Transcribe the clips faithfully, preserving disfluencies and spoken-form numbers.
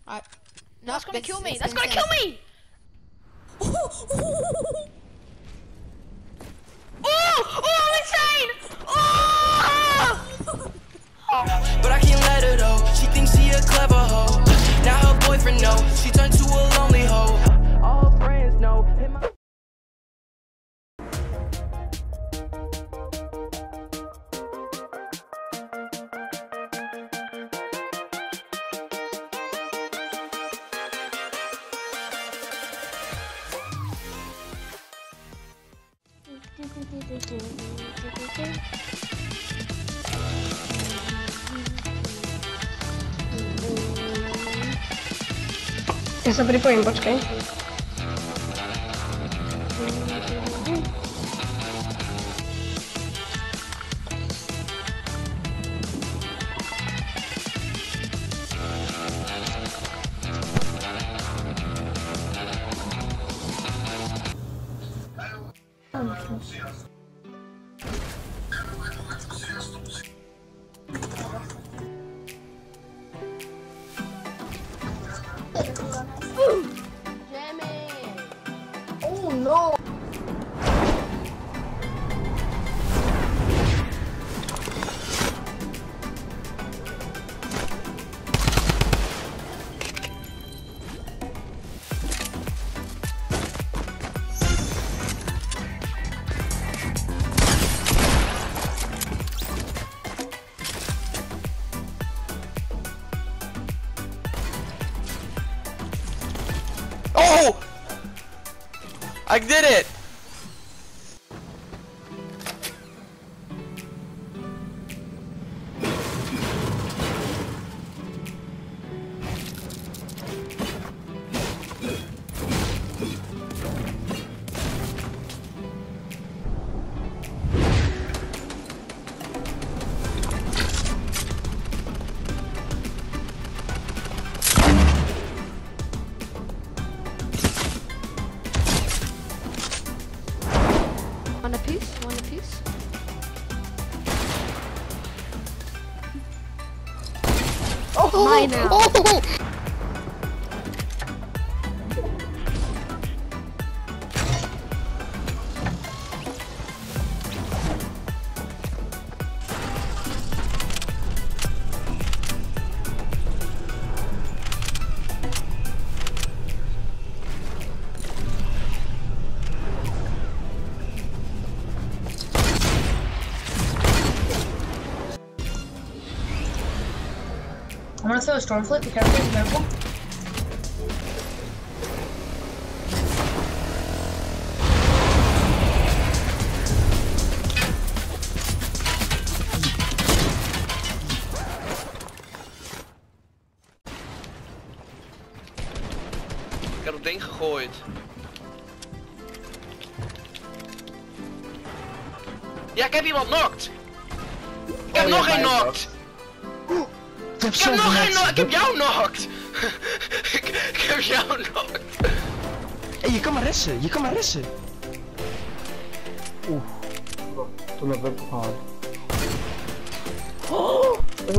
Alright. No, That's gonna it's- kill me. it's That's been gonna kill said. me. Oh! Oh! I'm insane! Oh! But I can't let her though. She thinks she a clever hoe. Now her boyfriend know she turned to a lonely hoe. All her friends know. Hit my Ja sa pripojím, počkaj. Oh no! Oh! I did it! One apiece, one apiece. Oh, Mine now. Oh. I'm gonna throw a storm flip. Be careful, be careful. Ik heb dat ding gegooid. Ja, ik heb iemand knocked! Ik heb Oh, nog ja, geen mij ook. knocked! Ik heb Ik heb nog geen knocked! Ik heb jou knocked! ik, ik heb jou knocked! Hey, je kan maar ressen, je kan maar ressen. Oeh. Toen heb ik gehad. Oh!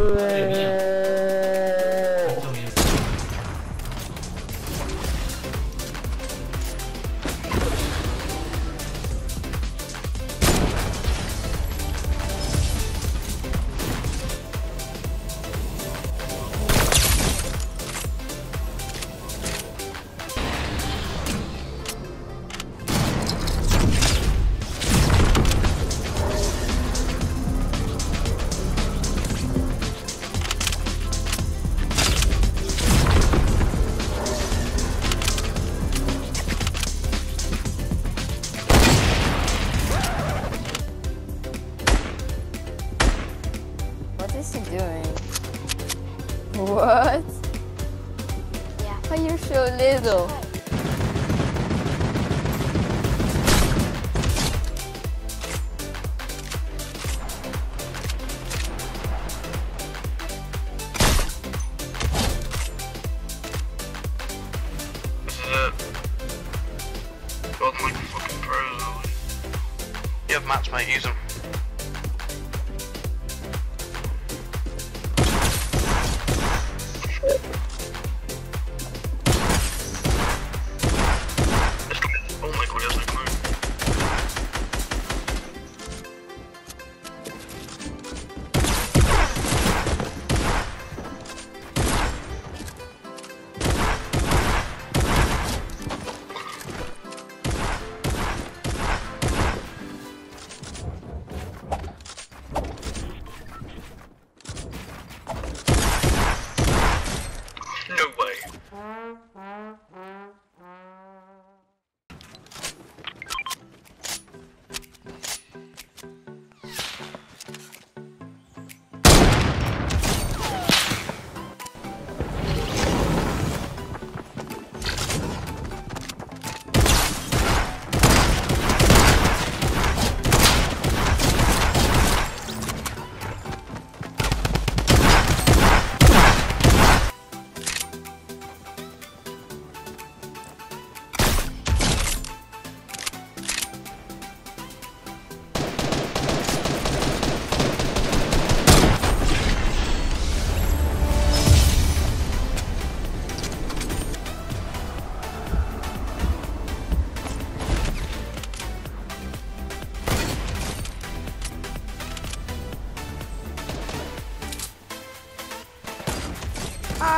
What is he doing? What? Yeah. Why you're so little? This is it. Got my fucking pros on. You have mats, mate, use them.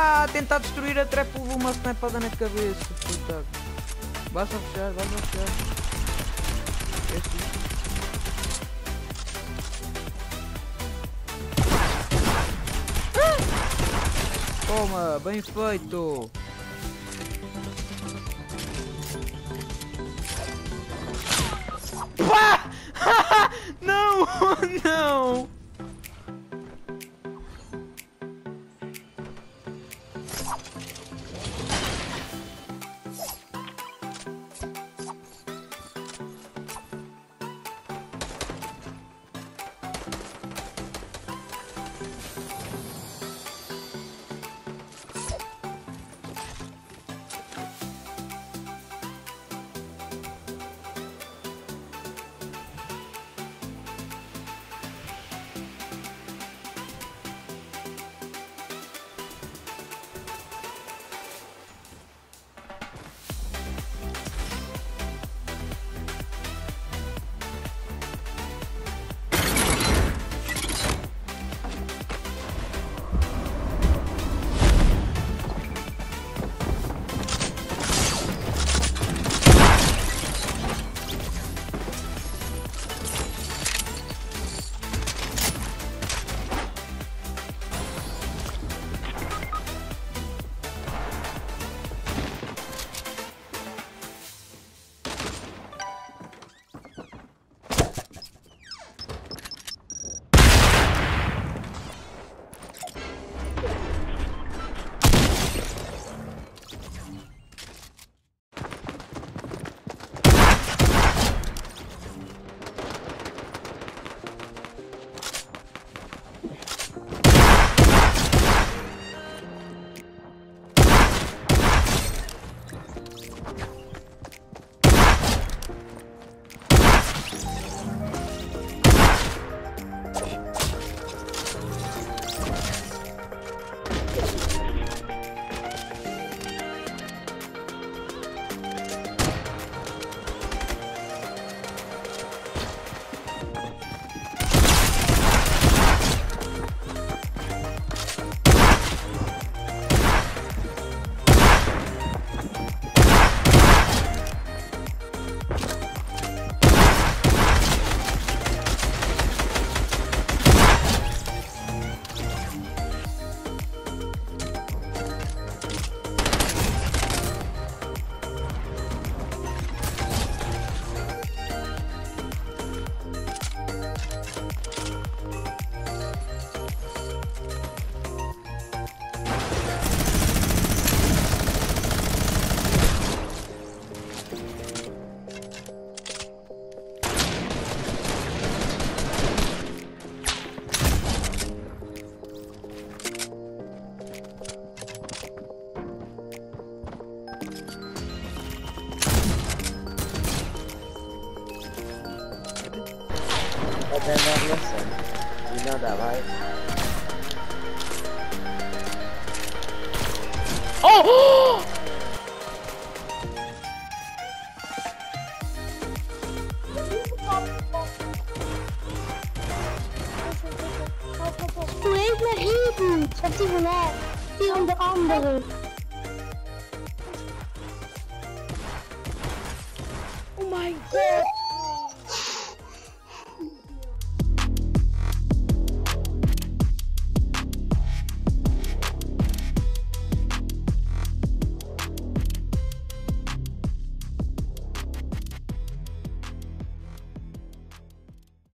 Ah, a tentar destruir a trap levou uma snipada na cabeça, coitado. Vai só fechar, vai só fechar. Toma, bem feito. Pá! Não, não. Y nada, vai. Oh! Du hebt me reden. Ik heb die van mij. Die om de andere. Oh my god.